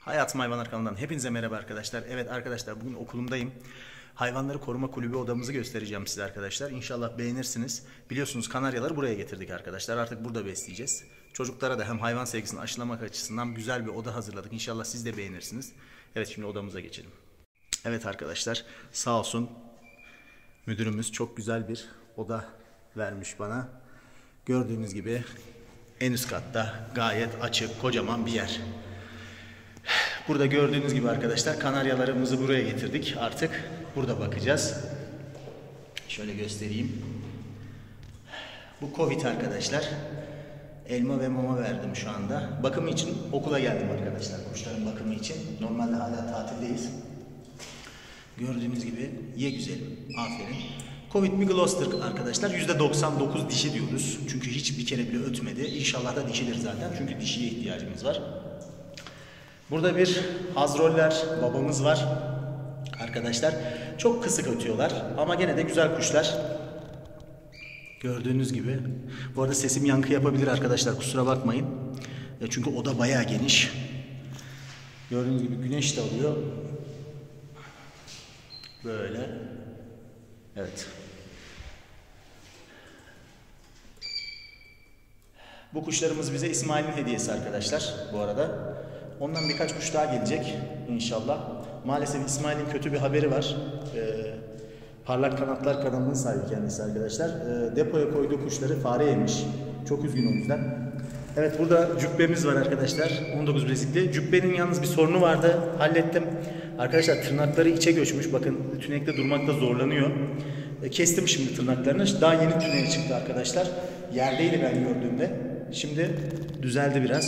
Hayatım Hayvanlar kanalından hepinize merhaba arkadaşlar. Evet arkadaşlar, bugün okulumdayım. Hayvanları Koruma Kulübü odamızı göstereceğim size arkadaşlar. İnşallah beğenirsiniz. Biliyorsunuz kanaryaları buraya getirdik arkadaşlar. Artık burada besleyeceğiz. Çocuklara da hem hayvan sevgisini aşılamak açısından güzel bir oda hazırladık. İnşallah siz de beğenirsiniz. Evet, şimdi odamıza geçelim. Evet arkadaşlar, sağ olsun müdürümüz çok güzel bir oda vermiş bana. Gördüğünüz gibi en üst katta gayet açık, kocaman bir yer. Burada gördüğünüz gibi arkadaşlar kanaryalarımızı buraya getirdik. Artık burada bakacağız. Şöyle göstereyim. Bu Covid arkadaşlar. Elma ve mama verdim şu anda. Bakımı için okula geldim arkadaşlar. Kuşların bakımı için. Normalde hala tatildeyiz. Gördüğünüz gibi ye güzelim. Aferin. Covid bir Gloucester arkadaşlar. %99 dişi diyoruz. Çünkü hiçbir kere bile ötmedi. İnşallah da dişidir zaten. Çünkü dişiye ihtiyacımız var. Burada bir Hazroller babamız var arkadaşlar. Çok kısık ötüyorlar ama gene de güzel kuşlar. Gördüğünüz gibi. Bu arada sesim yankı yapabilir arkadaşlar, kusura bakmayın. Çünkü oda bayağı geniş. Gördüğünüz gibi güneş de alıyor. Böyle. Evet. Bu kuşlarımız bize İsmail'in hediyesi arkadaşlar bu arada. Ondan birkaç kuş daha gelecek inşallah. Maalesef İsmail'in kötü bir haberi var. Parlak Kanatlar kanalının sahibi kendisi arkadaşlar. Depoya koyduğu kuşları fare yemiş. Çok üzgün o yüzden. Evet, burada cübbemiz var arkadaşlar. 19 bilezikli. Cübbenin yalnız bir sorunu vardı. Hallettim. Arkadaşlar tırnakları içe göçmüş. Bakın tünekte durmakta zorlanıyor. Kestim şimdi tırnaklarını. Daha yeni tüneğe çıktı arkadaşlar. Yerdeydi ben gördüğümde. Şimdi düzeldi biraz.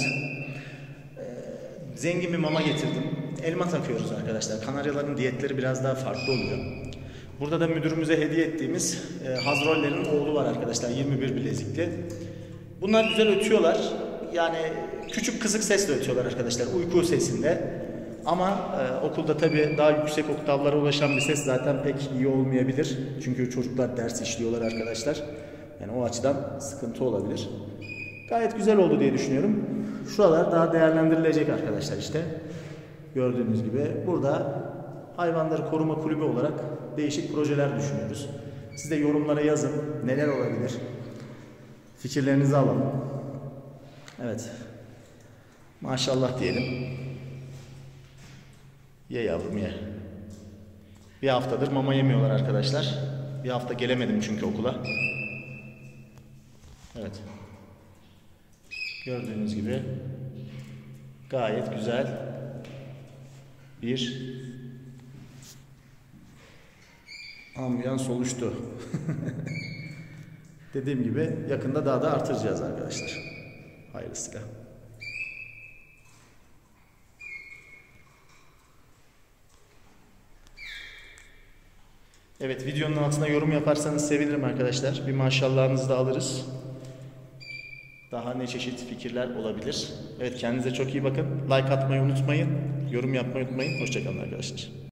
Zengin bir mama getirdim. Elma takıyoruz arkadaşlar. Kanaryaların diyetleri biraz daha farklı oluyor. Burada da müdürümüze hediye ettiğimiz Hazroller'in oğlu var arkadaşlar. 21 bilezikli. Bunlar güzel ötüyorlar. Yani küçük kısık sesle ötüyorlar arkadaşlar. Uyku sesinde. Ama okulda tabii daha yüksek oktavlara ulaşan bir ses zaten pek iyi olmayabilir. Çünkü çocuklar ders işliyorlar arkadaşlar. Yani o açıdan sıkıntı olabilir. Gayet güzel oldu diye düşünüyorum. Şuralar daha değerlendirilecek arkadaşlar işte. Gördüğünüz gibi burada Hayvanları Koruma Kulübü olarak değişik projeler düşünüyoruz. Siz de yorumlara yazın. Neler olabilir? Fikirlerinizi alalım. Evet. Maşallah diyelim. Ye yavrum ye. Bir haftadır mama yemiyorlar arkadaşlar. Bir hafta gelemedim çünkü okula. Evet. Gördüğünüz gibi gayet güzel bir ambiyans oluştu. Dediğim gibi yakında daha da artıracağız arkadaşlar. Hayırlısıyla. Evet, videonun altına yorum yaparsanız sevinirim arkadaşlar. Bir maşallahınızı da alırız. Daha ne çeşit fikirler olabilir. Evet, kendinize çok iyi bakın. Like atmayı unutmayın. Yorum yapmayı unutmayın. Hoşça kalın arkadaşlar.